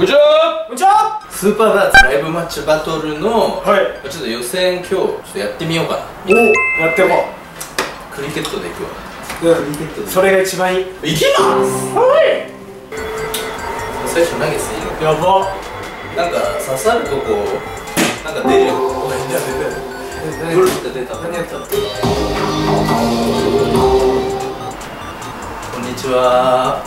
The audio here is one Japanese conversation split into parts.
こんにちは。 こんにちは。 スーパーダーツライブマッチバトルの、 はい。 ちょっと予選今日ちょっとやってみようかな。 おお、やってこクリケットでいくわ。 う。うん、それが一番いい。 いきます。 はい。 最初投げていいの？ やば。 なんか刺さるとこなんか出るよ。おい、出た。ブルって出た。何やった？こんにちは。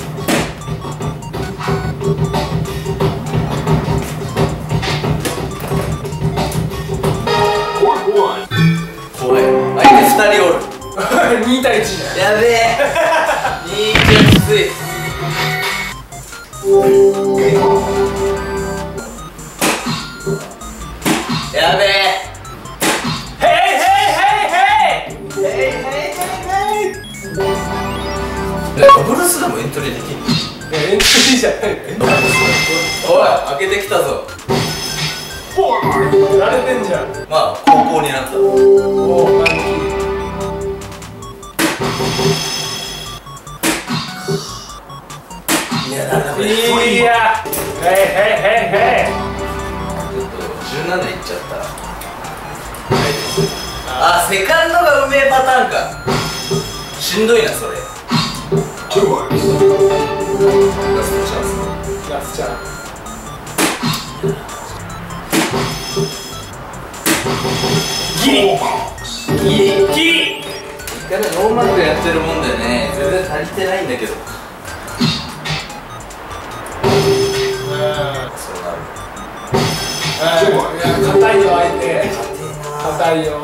怖い。相手2人おる。 2対1じゃん。 やべえ。2きつい。やべえ。 ヘイヘイヘイヘイ。 ヘイヘイヘイヘイ。ダブルスでもエントリーできる？ エントリーじゃない。 おい、開けてきたぞ。 やられてんじゃん。 まあ、高校になった。 おお、マンキー。 いや、なんだこれ。 いや。ヘイヘイヘイヘイ。 ちょっと17いっちゃった。あ、セカンドがうめえパターンか。しんどいな、それ。ラストチャンス。 ラスちゃん。ギリギリ。 一回ノーマークやってるもんだよね。全然足りてないんだけど。そうなる。 いや、硬いよ、相手。硬いよ。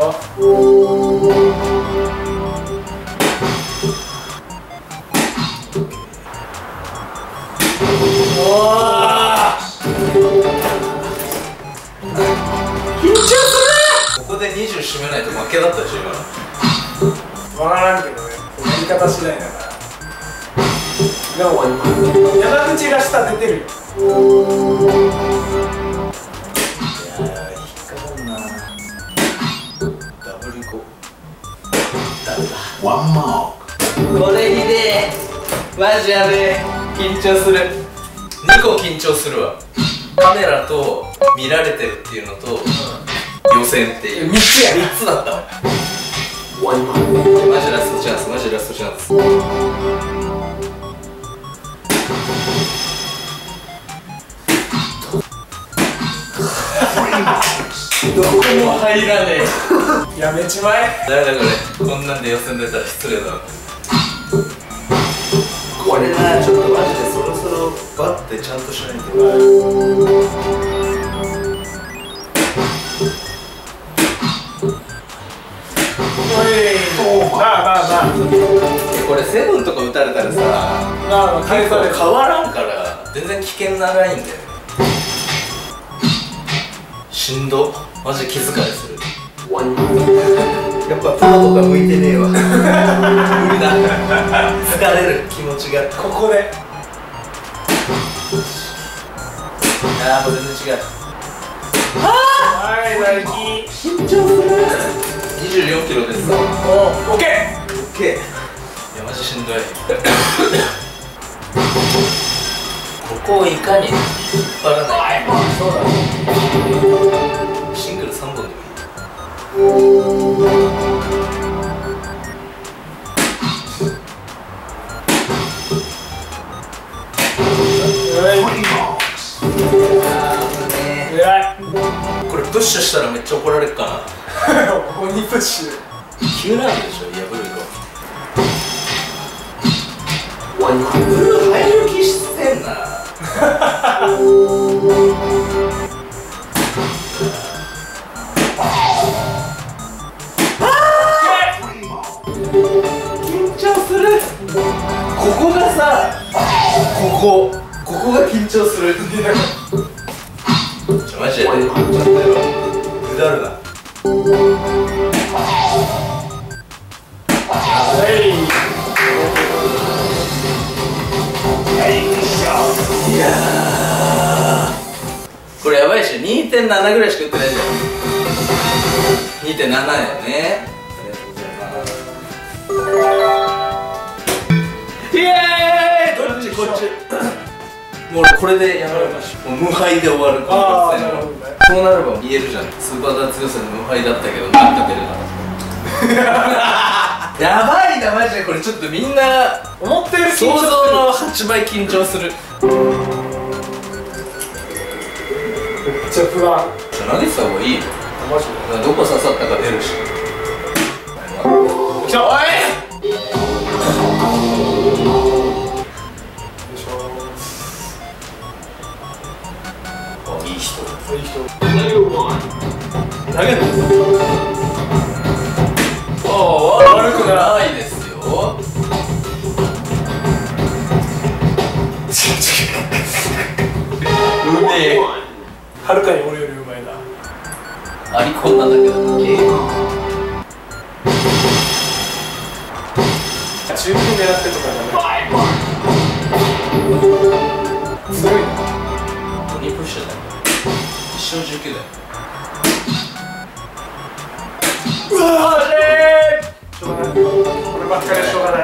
おお。緊張すここで20締めないと負けだったでしょ、今の。 る。わからんけどね。やり方次第だから。でも、山口らしさ出てるよ。 ワンマーこれひでえ。マジやべえ。緊張する。2個緊張するわ。カメラと見られてるっていうのと、予選っていう 3つや。 3つだったわ。マジラストチャンス、マジラストチャンス。どこも入らねえ。やめちまえ。 誰だこれ。こんなんで予選出たら失礼だわ。これな、ちょっとマジでそろそろバッてちゃんとしないと。 まあまあまあ。 これセブンとか打たれたらさ、 まあまあ、返される。 変わらんから全然危険なラインだよね。しんど。マジ気遣いする。やっぱプロとか向いてねえわ。無理だ。疲れる気持ちが。 ここで。 ああ、もう全然違う。 はい、ナイキ。 緊張する。24キロです。 お、オッケー。 オッケー。いや、マジしんどい。ここをいかに引っ張らないか。 そうだね。 シングル3本でもいい。これプッシュしたらめっちゃ怒られるかな。 鬼プッシュ。 急なんでしょ、破るの。破る入る気してんな。緊張する。ここがさ、ここが緊張する。マジでね、ちょっとよ、くだるな。いやー、これやばいっしょ。 2.7 ぐらいしか打ってないじゃん。2.7 だよね。ありがとうございます。イエーイ。どっちこっち。 もうこれでやめるかし、もう無敗で終わるこの合戦は。そうなれば言えるじゃん、スーパーダーツ予選無敗だったけどなんか出るなやばいなマジで。これちょっとみんな思ってる想像の8倍緊張する。 めっちゃ不安。 投げてた方がいいよ。 マジでどこ刺さったか出るし。 来た。おい。 いい人。 いい人。 投げる。悪くないですよ。うめえ。 はるかに俺よりうまいな。 アリコンなんだけど。 中級狙ってとかじゃない。すごいな。 鬼プッシュだよ。一生19だよ。 うわーしょうがない。こればっかりはしょうがない。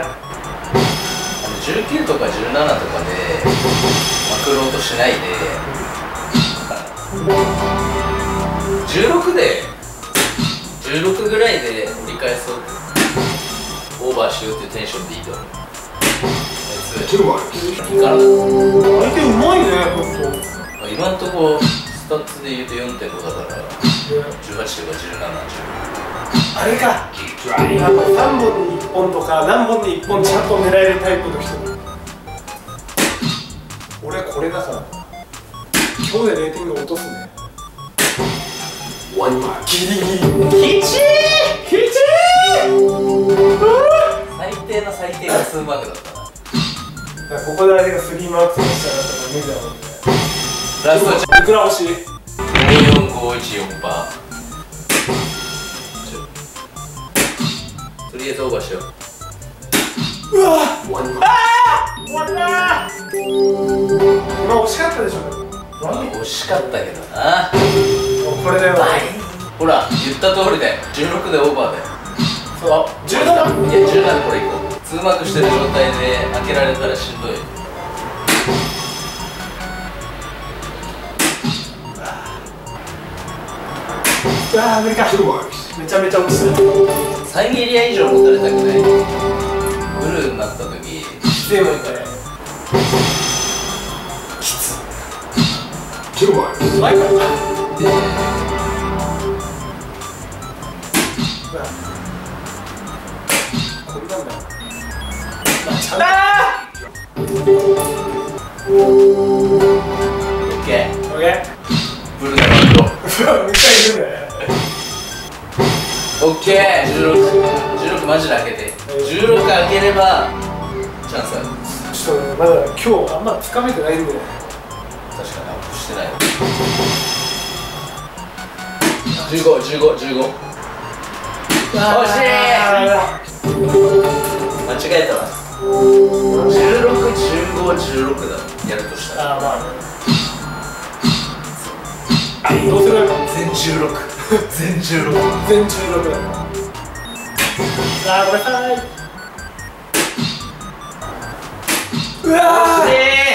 19とか17とかでまくろうとしないで、16ぐらいで折り返そう、オーバーしようっていうテンションでいいと思う。あいついいからだ。 相手うまいね、ほんと。 今んとこスタッツで言うと 4.5 だから18とか17、 あれか、3本に1本とか何本に1本ちゃんと狙えるタイプの人。俺これだから今日でレーティング落とすね。ギリギリきちー最低の最低が2マークだったな。 ここで相手が3マークとしたら無理だもんね。 ラストいくら欲しい？ 54514%。とりあえずオーバーしよう。 うわっ、終わったー。今惜しかったでしょ。 惜しかったけどな。 これだよ。 ほら言った通りだよ。16でオーバーだよ。 そう、17？ いや17でこれいこう。2マークしてる状態で開けられたらしんどい。 うわー無理か。めちゃめちゃ落ちた。 3エリア以上持たれたくない。ブルーになった時でもいいかね。きつ。うまいからな。これなんだよ。 オッケー。 オッケー。 ブルーのバンド。 めっちゃいるね。 オッケー。16マジで開けて。16開ければチャンスある。 ちょっとまだ今日あんまつかめてないんで。 確かにアップしてないわ。15。惜しい。間違えたわ。16、15、16だ。やるとしたら。 ああまあね。どうする？ 全16。全16。 全16だ。ああごめんなさい。うわー。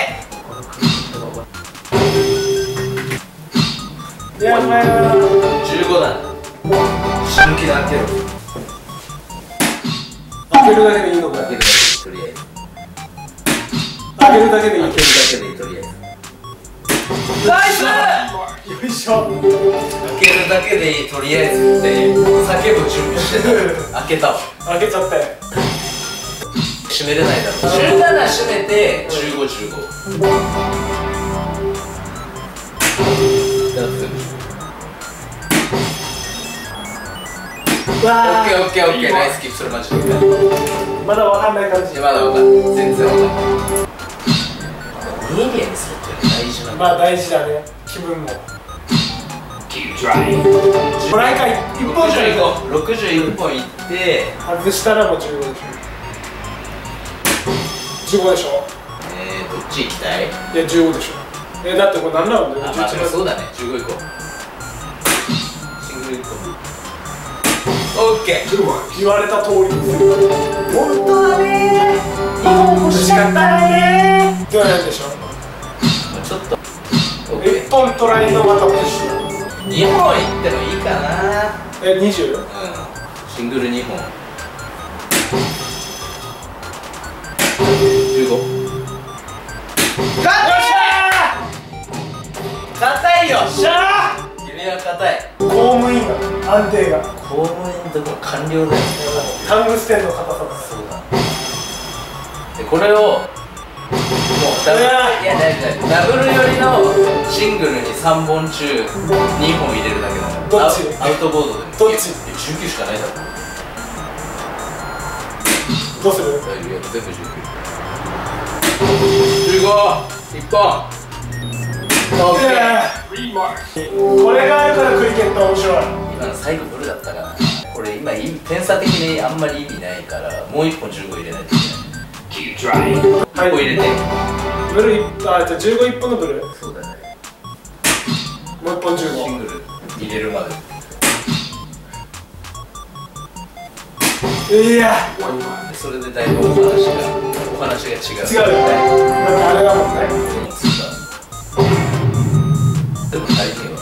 いやお前は 15だ。死ぬ気で開けろ。 開けるだけでいいのか。 開けるだけでとりあえず。 開けるだけでいい。 開けるだけでとりあえず。ナイス。 よいしょ。 開けるだけでいいとりあえずって叫ぶ準備してた。開けたわ。 開けちゃったよ。 閉めれないだろ。17閉めて15、15。オッケーオッケーオッケー。ナイスキープ。それマジでまだわかんない感じ。 まだわかんない。全然わかんない。2エリアにするって大事なんだ。 まあ大事だね。気分も。もらいか1本じゃいこう。 61本いって外したらもう15でしょ。15でしょ。 どっち行きたい？ いや15でしょ。だってこれ何ラウンド？ あ、まあそうだね。15行こう。シングル行こう。オッケー。 言われた通りですよ。 本当だねー。2本欲しかったねー。ではないでしょ。 本トライのまたプッシュ。 2本いってもいいかな。 20？ シングル2本。15。硬いよ。 しゃ君は硬い。 ー。公務員が安定が。 公務員とか官僚だよ。 タングステンの硬さだ。 そうだ。でこれをもうダブル、いや大丈夫、ダブル寄りのシングルに3本中2本入れるだけだから。 どっち？ アウトボードでも。 どっち ？19しかないだろ。 どうする？ 全部19。15、1本。オッケー。 これがあるからクリケット面白い。 今の最後ブルだったから。これ今点差的にあんまり意味ないから、もう1本15入れないといけない。1本入れて。 ブルじゃあ15、1本のブル。 そうだね。 もう1本15。 シングル入れるまで。 いやそれでだいぶお話が違う。 違うよね。あれだもんね。 でも足りねえわ。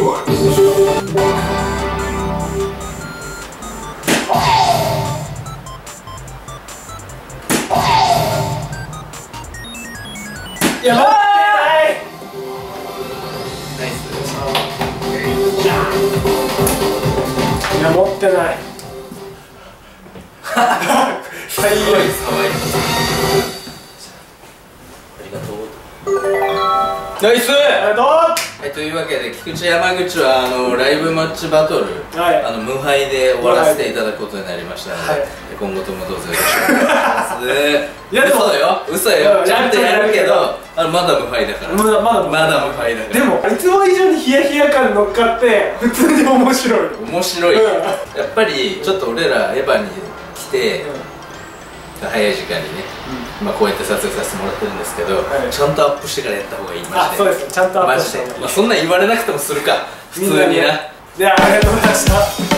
いや、持ってない。 ナイス。 いや、持ってない。最悪。 ありがとう。ナイス。というわけで菊池山口はライブマッチバトル、 はい、 無敗で終わらせていただくことになりましたので、はい、今後ともどうぞよろしくお願いします。いやでも嘘よ、ちゃんとやるけどまだ無敗だから。まだ無敗だから。 でもいつも以上にヒヤヒヤ感乗っかって普通に面白い。 面白い。やっぱりちょっと俺らエヴァに来て、早い時間にね、こうやって撮影させてもらってるんですけど、ちゃんとアップしてからやった方がいい。マジで。そうです、ちゃんとアップして。そんなん言われなくてもするか、普通にな。 ではありがとうございました。